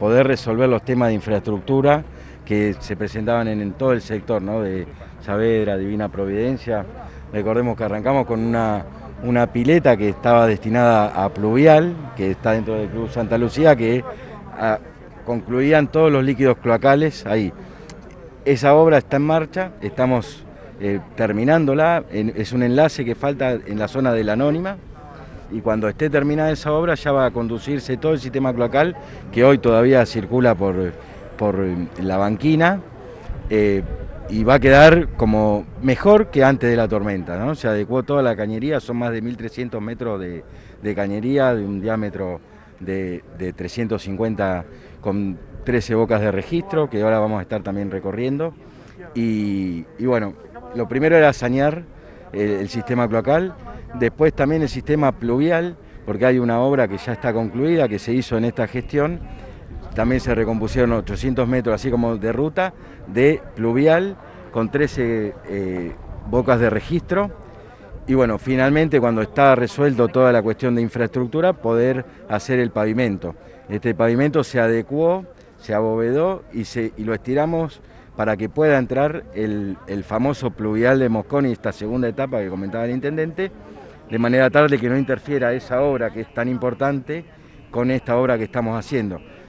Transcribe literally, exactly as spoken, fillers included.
poder resolver los temas de infraestructura que se presentaban en, en todo el sector, ¿no? De Saavedra, Divina Providencia. Recordemos que arrancamos con una, una pileta que estaba destinada a pluvial, que está dentro del Club Santa Lucía, que a, concluían todos los líquidos cloacales ahí. Esa obra está en marcha, estamos eh, terminándola, en, es un enlace que falta en la zona de la Anónima, y cuando esté terminada esa obra ya va a conducirse todo el sistema cloacal, que hoy todavía circula por, por la banquina, eh, y va a quedar como mejor que antes de la tormenta, ¿no? Se adecuó toda la cañería, son más de mil trescientos metros de, de cañería, de un diámetro de, de trescientos cincuenta, con trece bocas de registro, que ahora vamos a estar también recorriendo. Y, y bueno, lo primero era sanear el, el sistema cloacal, después también el sistema pluvial, porque hay una obra que ya está concluida, que se hizo en esta gestión. También se recompusieron ochocientos metros, así como de ruta, de pluvial, con trece eh, bocas de registro. Y bueno, finalmente, cuando está resuelto toda la cuestión de infraestructura, poder hacer el pavimento. Este pavimento se adecuó, se abovedó y, se, y lo estiramos para que pueda entrar el, el famoso pluvial de Mosconi, esta segunda etapa que comentaba el intendente, de manera tal de que no interfiera esa obra que es tan importante con esta obra que estamos haciendo.